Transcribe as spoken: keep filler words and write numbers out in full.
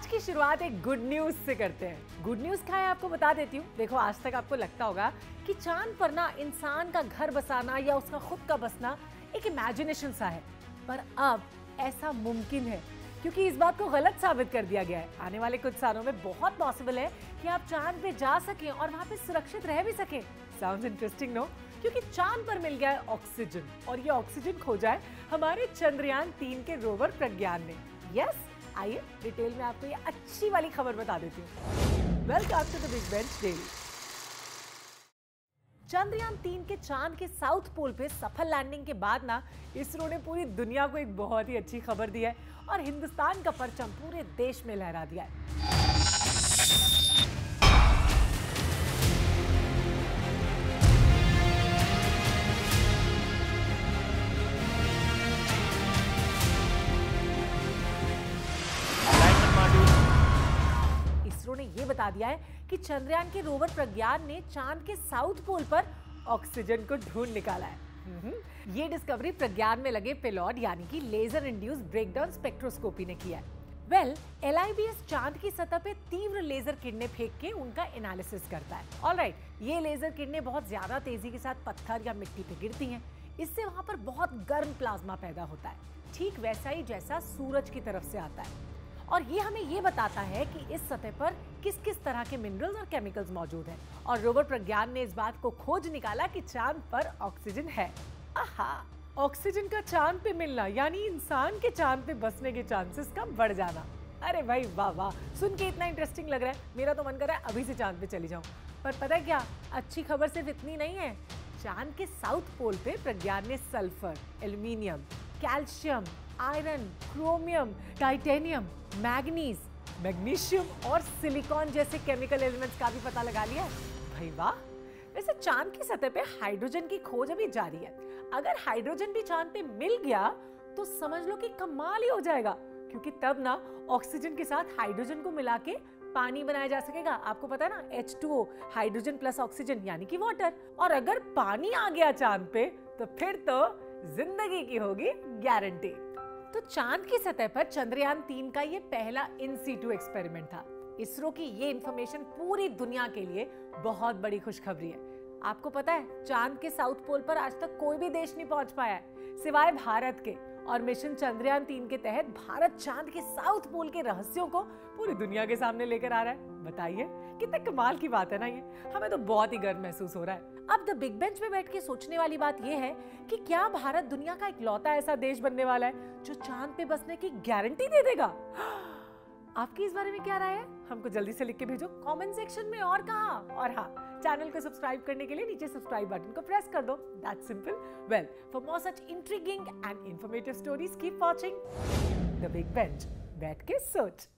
आज की शुरुआत एक गुड न्यूज से करते हैं। गुड न्यूज क्या है आपको बता देती हूँ। देखो, आज तक आपको लगता होगा कि चांद पर ना इंसान का घर बसाना या उसका खुद का बसना एक इमेजिनेशन सा है, पर अब ऐसा मुमकिन है क्योंकि इस बात को गलत साबित कर दिया गया है। आने वाले कुछ सालों में बहुत पॉसिबल है कि आप चांद पे जा सकें और वहाँ पे सुरक्षित रह भी सकें। Sounds interesting no? क्योंकि चांद पर मिल गया है ऑक्सीजन और ये ऑक्सीजन खोजा है हमारे चंद्रयान तीन के रोवर प्रज्ञान ने। यस, आइए डिटेल में आपको ये अच्छी वाली खबर बता देती हूँ। Welcome to the Big Bench daily. Chandrayaan तीन के चांद के साउथ पोल पे सफल लैंडिंग के बाद ना इसरो ने पूरी दुनिया को एक बहुत ही अच्छी खबर दी है और हिंदुस्तान का परचम पूरे देश में लहरा दिया है। इसरो ने ये बता दिया है कि चंद्रयान के रोवर प्रज्ञान ने चांद के साउथ पोल पर ऑक्सीजन को ढूंढ निकाला है। ये डिस्कवरी प्रज्ञान में लगे पेलोड यानी कि लेजर इंड्यूस ब्रेकडाउन स्पेक्ट्रोस्कोपी ने किया है। Well, L I B S चांद की सतह पे तीव्र लेजर किरणें फेंक के उनका एनालिसिस करता है। ऑलराइट, ये लेजर किरणें बहुत ज्यादा तेजी के साथ पत्थर या मिट्टी पे गिरती हैं। इससे वहां पर बहुत गर्म प्लाज्मा पैदा होता है, ठीक वैसा ही जैसा सूरज की तरफ से आता है। और ये हमें ये बताता है कि इस सतह पर किस किस तरह के मिनरल्स और केमिकल्स मौजूद हैं। और रोवर प्रज्ञान ने इस बात को खोज निकाला कि चांद पर ऑक्सीजन है। आहा, ऑक्सीजन का चांद पे मिलना यानी इंसान के चांद पे बसने के चांसेस का बढ़ जाना। अरे भाई वाह वाह, सुन के इतना इंटरेस्टिंग लग रहा है, मेरा तो मन कर रहा है अभी से चांद पे चली जाऊं। पर पता है क्या, अच्छी खबर सिर्फ इतनी नहीं है। चांद के साउथ पोल पे प्रज्ञान ने sulphur, aluminium, calcium, iron, chromium, titanium, manganese, magnesium और सिलिकॉन जैसे केमिकल एलिमेंट्स का भी पता लगा लिया। भाई वाह। वैसे चांद की सतह पे हाइड्रोजन की खोज अभी जारी है। अगर हाइड्रोजन भी चांद पे मिल गया तो समझ लो कि कमाल ही हो जाएगा, क्योंकि तब ना ऑक्सीजन के साथ हाइड्रोजन को मिला के पानी बनाया जा सकेगा। आपको पता है ना, H two O, hydrogen plus oxygen यानी कि वाटर। और अगर पानी आ गया चांद पे तो फिर तो जिंदगी की होगी गारंटी। तो चांद की सतह पर चंद्रयान तीन का ये पहला इन सीटू एक्सपेरिमेंट था। इसरो की ये इंफॉर्मेशन पूरी दुनिया के लिए बहुत बड़ी खुशखबरी है। आपको पता है, चांद के साउथ पोल पर आज तक कोई भी देश नहीं पहुंच पाया है सिवाय भारत के। और मिशन चंद्रयान तीन के तहत भारत चांद के साउथ पोल के रहस्यों को पूरी दुनिया के सामने लेकर आ रहा है। बताइए कितने कमाल की बात है ना ये। हमें तो बहुत ही गर्व महसूस हो रहा है। अब द बिग बेंच में बैठ के सोचने वाली बात यह है कि क्या भारत दुनिया का इकलौता ऐसा देश बनने वाला है जो चांद पे बसने की गारंटी दे देगा? आपकी इस बारे में क्या राय है? हमको जल्दी से लिख के भेजो कमेंट सेक्शन में। और कहा और हाँ, चैनल को सब्सक्राइब करने के लिए नीचे सब्सक्राइब बटन को प्रेस कर दो। That's simple. Well, for more such intriguing and informative stories keep watching the Big Bench. बैठ के सोच।